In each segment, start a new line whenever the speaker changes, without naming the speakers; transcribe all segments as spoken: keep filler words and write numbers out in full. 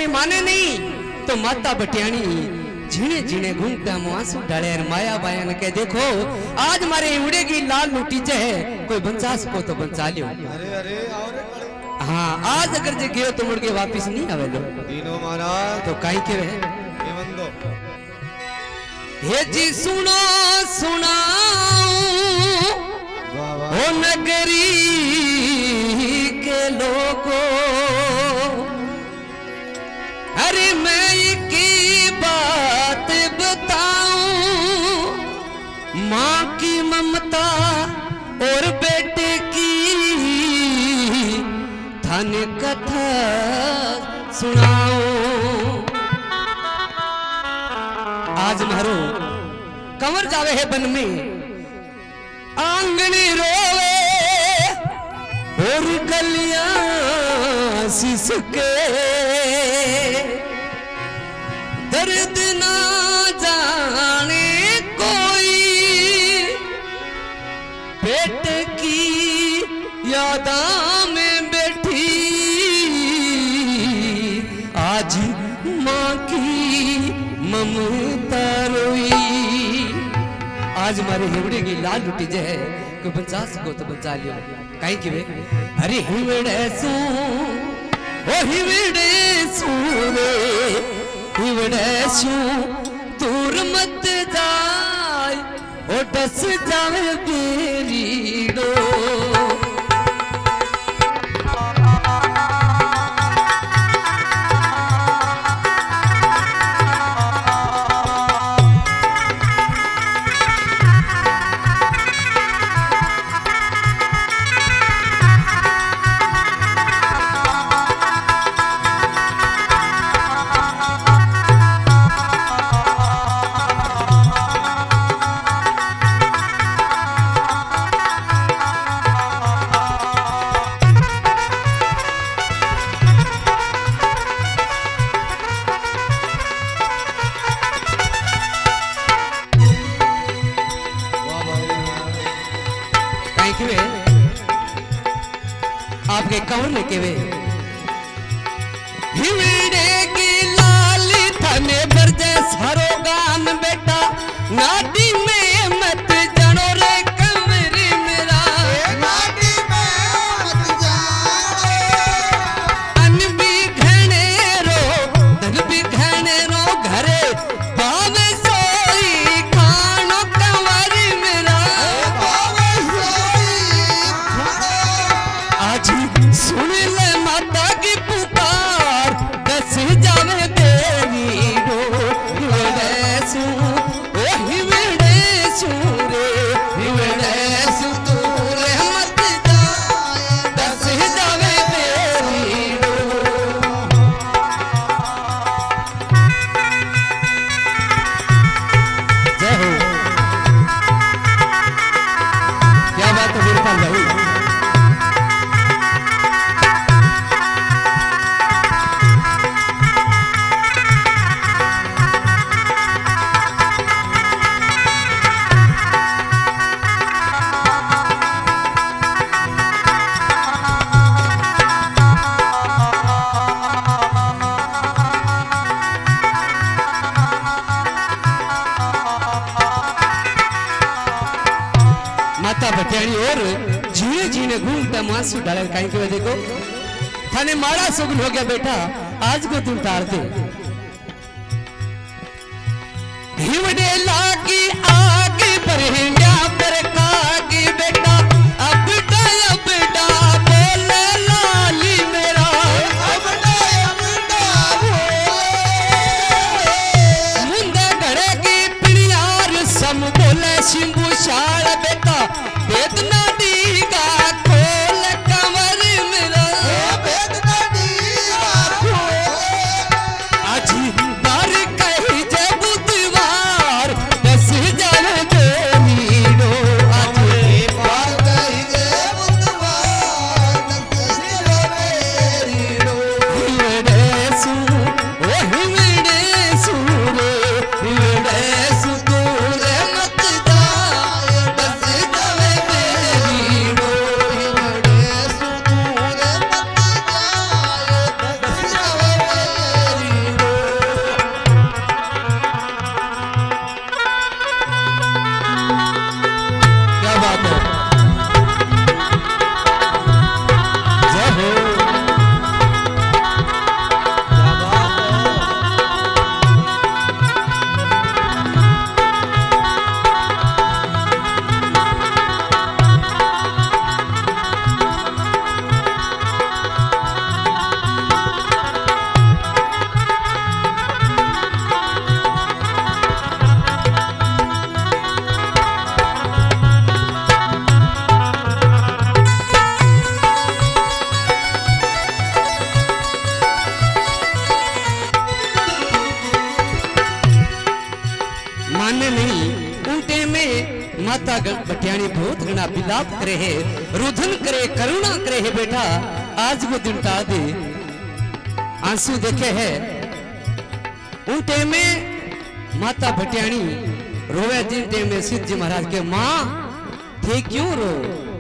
कोई माने नहीं तो माता बटियाणी झीणे झीणे घूमते हम आंसू डाले माया बायन के देखो आज मारे इवड़े की लाल लुटी है कोई बंचा सको तो बंचा लियो।
अरे अरे और
हाँ आज अगर जे गयो तो मुड़ के वापिस नहीं आवे लो
दीनो महाराज
तो काई के वे
ये बंदो
हे जी सुनो सुनाऊं
वाह वाह
ओ नगरी के लोगों अरे मैं की बात बताऊं माँ की ममता और बेटे की धन कथा सुनाऊं। आज मारो कंवर जावे है बन में आंगनी रोवे और गलियां सिसके दर्द ना जाने कोई बेटे की यादा में बैठी आज माँ की ममता रोई। आज मारे हिवड़े की लाल लुटी जाए कोई बचा सको तो बचा लियो कहीं कि वे अरे हिवड़े सू ओ हिवड़े सू रे हिवड़े सू दूर मत जाए ओ डस जावे बेरी डो आपके कौन लेके वे हिवड़े की लाल थने बरजे सारो गान बेटा नाडी में मत जानो रे कंवरी मेरा
नाडी में मत जानो
अन भी घने रो धन भी घने रो घरे पावे सोई खानो कंवरी मेरा
पावे सोई
आज सुन ले माता की पुकार दस जावे तेरी डो हिवड़े सू ओ हिवड़े सू रे हिवड़े सू तू रे मत जाए दस जावे तेरी डो। जय हो क्या बात है बिरपाल भाई माता बटियाणी और झीने झीने घूमता मांसू डाले कहीं के देखो थाने माड़ा सुगन हो गया बेटा आज को तुम तार दे हिवड़े लागी आगे बरहिंडा पर कागी बेटा अब डा अब डा बोले लाली मेरा
अब डा अब डा
मुंडा घड़े की पिड़ियार सम बोले शिंबू शाल बेटा वेदना दी का खोल कंवर मेरा
वेदना दी का खोल
आज बार कही जे बुधवार दस जाने तेरी डो आज
बार
माता भटियाणी बहुत घना विलाप करे है, रुधन करे, करुणा करे है बेटा। आज वो दिन टा दे, आंसू देखे है। उन टाइम में माता भटियाणी रोवे, जिन टाइम में सिद्ध जी महाराज के मां थे क्यों रो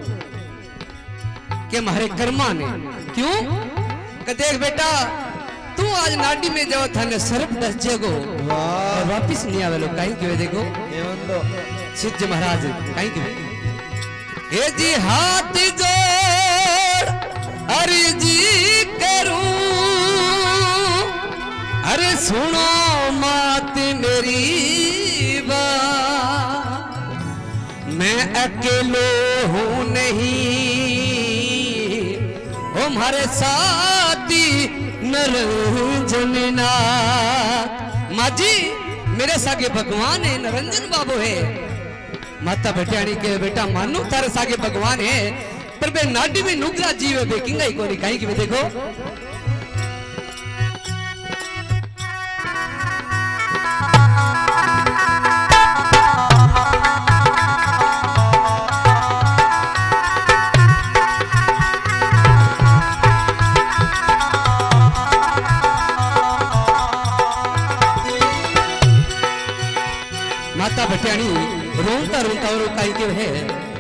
के मारे कर्मा ने क्यों कि देख बेटा तू आज नाडी में जाओ थाने सरप दस जेगो और वापिस नहीं आवे लो कहीं क्यों देखो सिद्ध महाराज कहीं क्यों हे जी हाथ जोड़ अरे जी करूं अरे सुनो मात मेरी बात मैं अकेलो हूं नहीं हमारे साथी नरंजन माँ जी मेरे सागे भगवान है नरंजन बाबू है। माता भटियाणी के बेटा मानो तारे सागे भगवान है पर बे नाडी में नुगरा जीव बेकिंगा ही कोनी कहीं की देखो माता भटियाणी रोता रोता और काई के है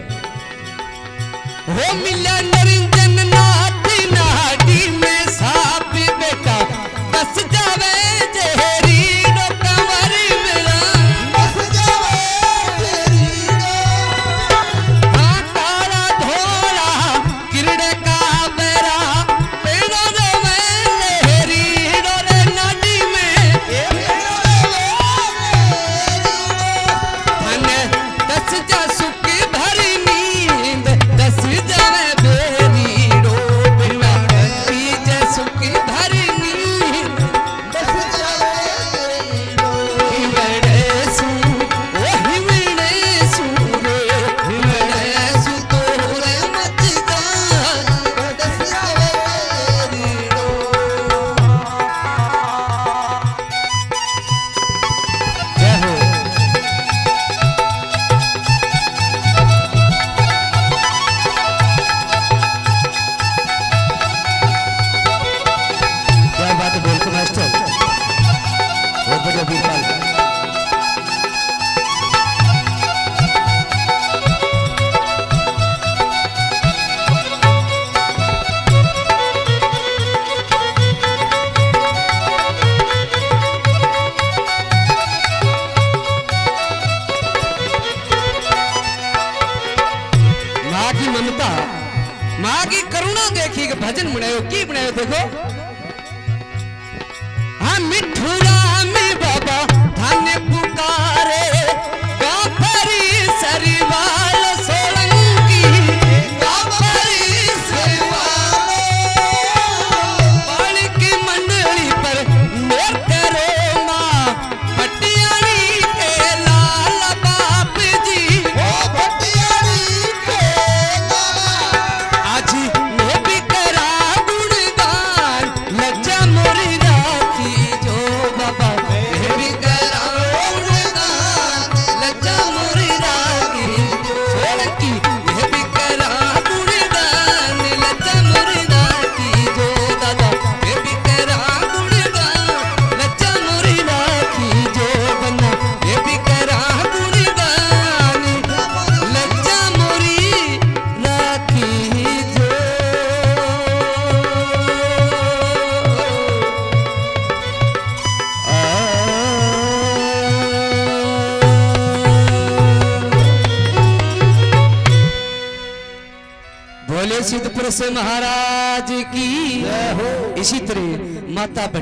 हो मिला नरंजन नाथ नाडी में साप बेटा बस जावे जेरी रो कंवर मेरा
बस जावे तेरी
हाँ काला धोला किरड़े का बेरा पेड़ो रे लहरी रो रे नाडी में थाने दस जा सुखी भरी नींद दस जावे बेरी रो बिना पीछे सुखी भरी नींद
बस जावे
हिमड़े सू ओ हिमड़े सू रे हिमड़े सू तोरे मत जा
बस जावे तेरी
जय हो क्या बात है बोल को मास्टर बहुत बढ़िया बीरबल माँ की ममता माँ की करुणा देखी कि भजन बनायो की बनायो देखो हाँ मिठुरा में बाबा थाने पुकारे गाफरी सरीवाल सोलंकी गाफरी सरीवाल पाल की मंडली पर नृत्य रो माँ भटियाणी के लाल बाप जी
ओ भटियाणी के
आज मैं भी करा गुणगान लज्जा मोरी राखी जो बाबा मैं भी करा गुणगान लज्जा मोरी राखी सोलंकी मैं भी करा गुणगान लज्जा मोरी राखी जो दादा मैं भी करा गुणगान लज्जा मोरी राखी जो बन्ना मैं भी करा गुणगान लज्जा मोरी राखी जो बोले सिद्धपुर से महाराज की इसी तरह माता